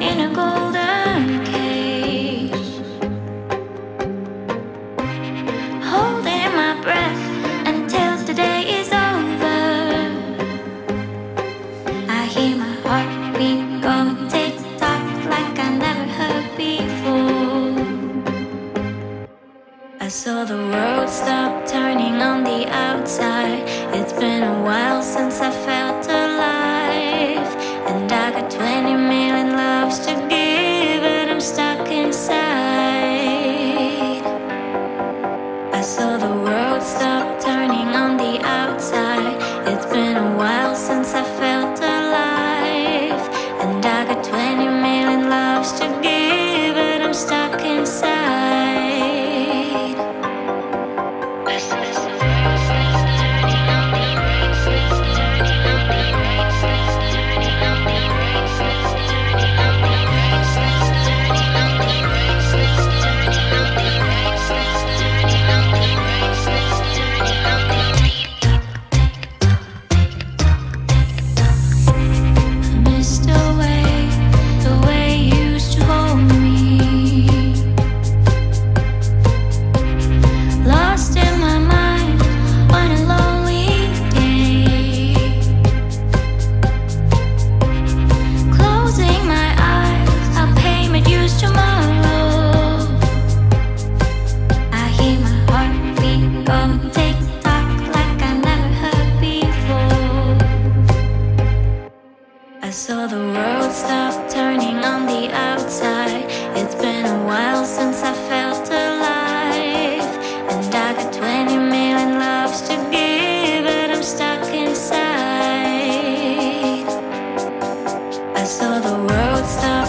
in a golden cage, holding my breath until the day is over. I hear my heartbeat going tick-tock like I never heard before. I saw the world stop turning on the outside. It's been a while since I felt alive, and I got 20 million loves to give, but I'm stuck inside. I saw the world stop turning on the outside. It's been a while since I felt alive, and I got 20 million loves to give, but I'm stuck inside. I saw the world stop turning on the outside. It's been a while since I felt alive, and I got 20 million loves to give, but I'm stuck inside. I saw the world stop